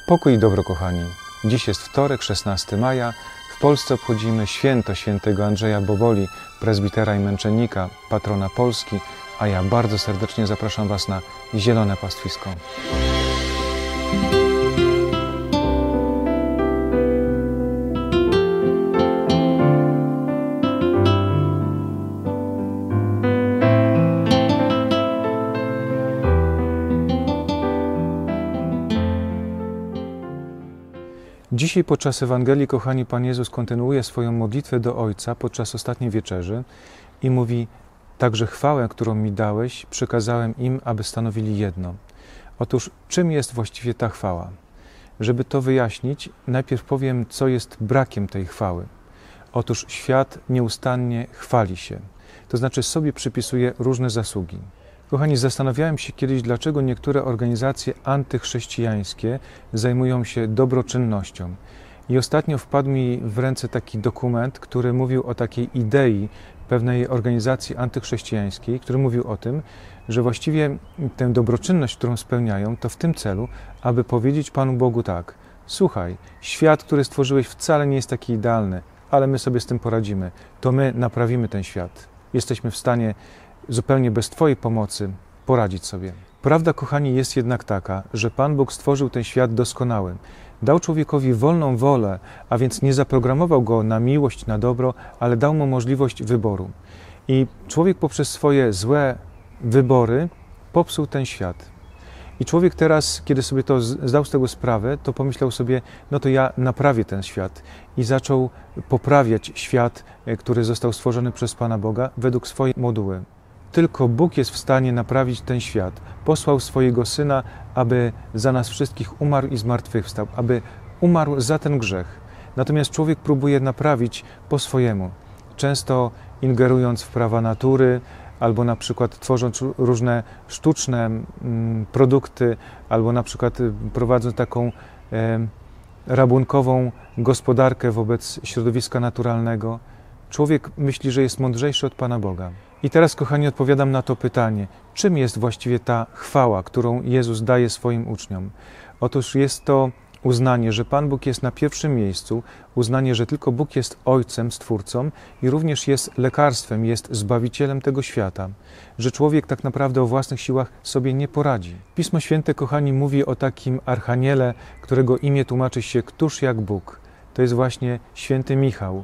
Pokój i dobro, kochani. Dziś jest wtorek, 16 maja. W Polsce obchodzimy święto świętego Andrzeja Boboli, prezbitera i męczennika, patrona Polski, a ja bardzo serdecznie zapraszam Was na Zielone Pastwisko. Dzisiaj podczas Ewangelii, kochani, Pan Jezus kontynuuje swoją modlitwę do Ojca podczas ostatniej wieczerzy i mówi: także chwałę, którą mi dałeś, przekazałem im, aby stanowili jedno. Otóż czym jest właściwie ta chwała? Żeby to wyjaśnić, najpierw powiem, co jest brakiem tej chwały. Otóż świat nieustannie chwali się, to znaczy sobie przypisuje różne zasługi. Kochani, zastanawiałem się kiedyś, dlaczego niektóre organizacje antychrześcijańskie zajmują się dobroczynnością. I ostatnio wpadł mi w ręce taki dokument, który mówił o takiej idei pewnej organizacji antychrześcijańskiej, który mówił o tym, że właściwie tę dobroczynność, którą spełniają, to w tym celu, aby powiedzieć Panu Bogu tak: słuchaj, świat, który stworzyłeś, wcale nie jest taki idealny, ale my sobie z tym poradzimy. To my naprawimy ten świat. Jesteśmy w stanie zupełnie bez Twojej pomocy poradzić sobie. Prawda, kochani, jest jednak taka, że Pan Bóg stworzył ten świat doskonały. Dał człowiekowi wolną wolę, a więc nie zaprogramował go na miłość, na dobro, ale dał mu możliwość wyboru. I człowiek poprzez swoje złe wybory popsuł ten świat. I człowiek teraz, kiedy sobie to zdał z tego sprawę, to pomyślał sobie: no to ja naprawię ten świat. I zaczął poprawiać świat, który został stworzony przez Pana Boga według swojej moduły. Tylko Bóg jest w stanie naprawić ten świat. Posłał swojego Syna, aby za nas wszystkich umarł i zmartwychwstał, aby umarł za ten grzech. Natomiast człowiek próbuje naprawić po swojemu, często ingerując w prawa natury, albo na przykład tworząc różne sztuczne produkty, albo na przykład prowadząc taką rabunkową gospodarkę wobec środowiska naturalnego. Człowiek myśli, że jest mądrzejszy od Pana Boga. I teraz, kochani, odpowiadam na to pytanie. Czym jest właściwie ta chwała, którą Jezus daje swoim uczniom? Otóż jest to uznanie, że Pan Bóg jest na pierwszym miejscu, uznanie, że tylko Bóg jest Ojcem, Stwórcą i również jest lekarstwem, jest Zbawicielem tego świata, że człowiek tak naprawdę o własnych siłach sobie nie poradzi. Pismo Święte, kochani, mówi o takim archaniele, którego imię tłumaczy się Któż jak Bóg. To jest właśnie święty Michał.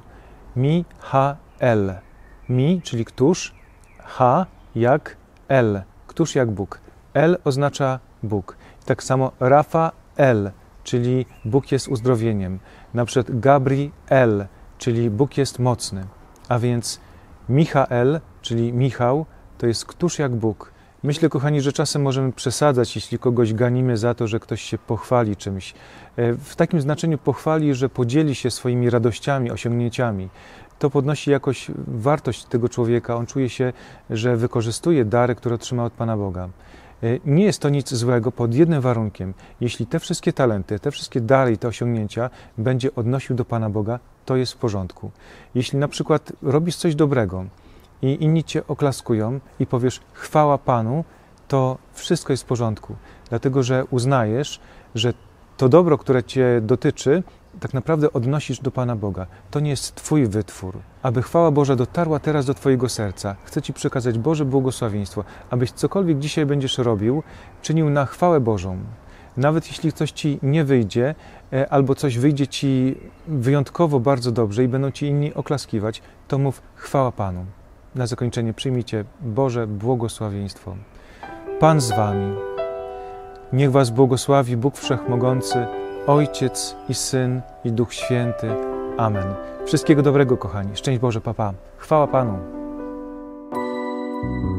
Mi-ha-el. Mi, czyli któż, ha jak el. Któż jak Bóg. El oznacza Bóg. Tak samo Rafael, czyli Bóg jest uzdrowieniem. Na przykład Gabriel, czyli Bóg jest mocny. A więc Michael, czyli Michał, to jest któż jak Bóg. Myślę, kochani, że czasem możemy przesadzać, jeśli kogoś ganimy za to, że ktoś się pochwali czymś. W takim znaczeniu pochwali, że podzieli się swoimi radościami, osiągnięciami. To podnosi jakoś wartość tego człowieka. On czuje się, że wykorzystuje dary, które otrzymał od Pana Boga. Nie jest to nic złego pod jednym warunkiem. Jeśli te wszystkie talenty, te wszystkie dary i te osiągnięcia będzie odnosił do Pana Boga, to jest w porządku. Jeśli na przykład robisz coś dobrego i inni Cię oklaskują i powiesz chwała Panu, to wszystko jest w porządku. Dlatego, że uznajesz, że to dobro, które Cię dotyczy, tak naprawdę odnosisz do Pana Boga. To nie jest Twój wytwór. Aby chwała Boża dotarła teraz do Twojego serca, chcę Ci przekazać Boże błogosławieństwo, abyś cokolwiek dzisiaj będziesz robił, czynił na chwałę Bożą. Nawet jeśli coś Ci nie wyjdzie, albo coś wyjdzie Ci wyjątkowo bardzo dobrze i będą Ci inni oklaskiwać, to mów chwała Panu. Na zakończenie przyjmijcie Boże błogosławieństwo. Pan z Wami. Niech Was błogosławi Bóg Wszechmogący, Ojciec i Syn i Duch Święty. Amen. Wszystkiego dobrego, kochani. Szczęść Boże, pa, pa. Chwała Panu.